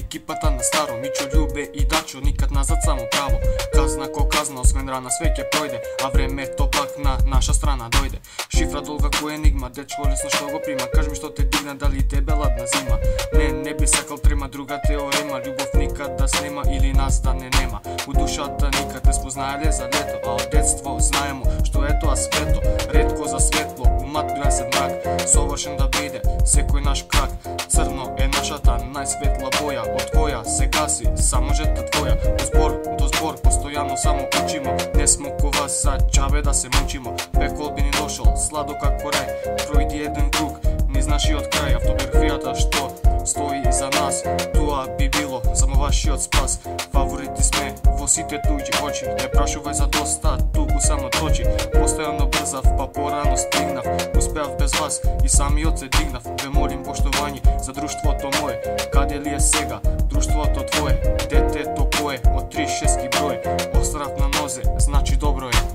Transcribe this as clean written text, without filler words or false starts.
Екипата на старо, Мичо Љубе и Дачо, никад назад само право. Казна ко казна, освен рана све ќе пројде, а времето пак на наша страна дојде. Шифра долга кој енигма, дечко лесно што го прима, кажи ми што те дигна, дали тебе ладна зима. Не би сакал трема, друга теорема, љубов никад да снема или нас да не нема. У душата никад не спознаеле за лето, а од детство знаемо што е тоа свето. Ретко за светло, умат гласен мрак, совршен да биде секој наш крак. Црно е нашата најсветла боја, од која се гаси само жета твоја. Од збор до збор, постојано само учимо, не смо ко вас за џабе да се мучимо. Пекол би ни дошол, сладо како рај, пројди еден круг, низ нашиот крај. Автобиографијата што стои за нас, тоа би било само вашиот спас. Фаворити сме во сите туѓи очи, не прашувај за доста, туку само точи. Постојано брзав, па порано стигнав, успеав без вас и самиот се дигнав. Ве молим поштовање за друштвото мое, каде ли е сега друштвото твое? Детето кое од 36 број, острав на нозе, значи добро е.